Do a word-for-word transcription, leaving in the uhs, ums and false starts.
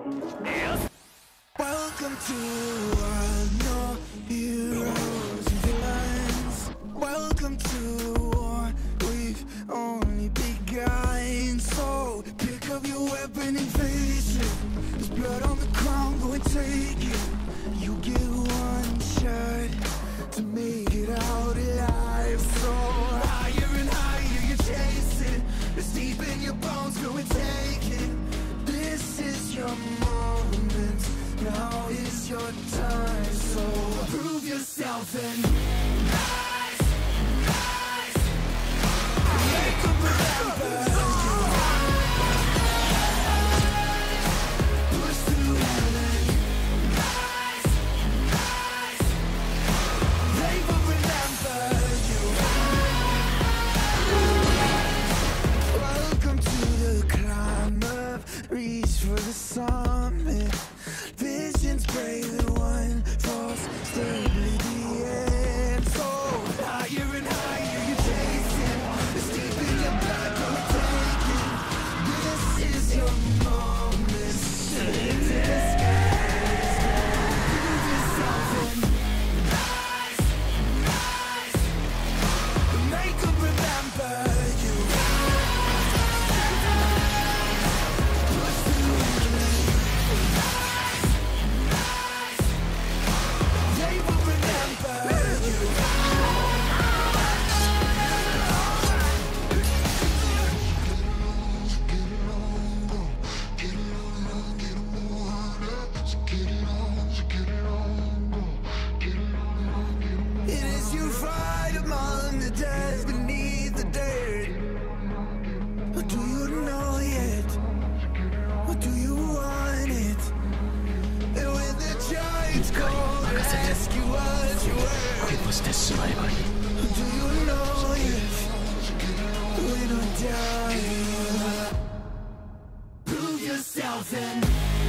Welcome to a world, no heroes and villains. Welcome to a war, we've only begun. So pick up your weapon and face it. There's blood on the ground, go and take it. You get one shot to make it out alive. So higher and higher you chase it. It's deep in your bones, go and take it. This is your moment, now is your time. So prove yourself and rise, rise. Make up remember. Push through heaven. Rise, rise. They will remember you. Welcome to the climb up, reach for the summit. Visions brave and one falls thirdly the end. So higher and higher you chase it. It's deep in your blood, go and take it. This is your moment. Into the skies. Prove yourself and rise, rise. Make them remember you. Push through heaven. They will remember you. It is you fight among the dead beneath the dirt. Or do you know yet? Or do you want it? And when the giants call to ask you what you were, こうしてしまえばいい。 do you know yet? We don't die. Prove yourself and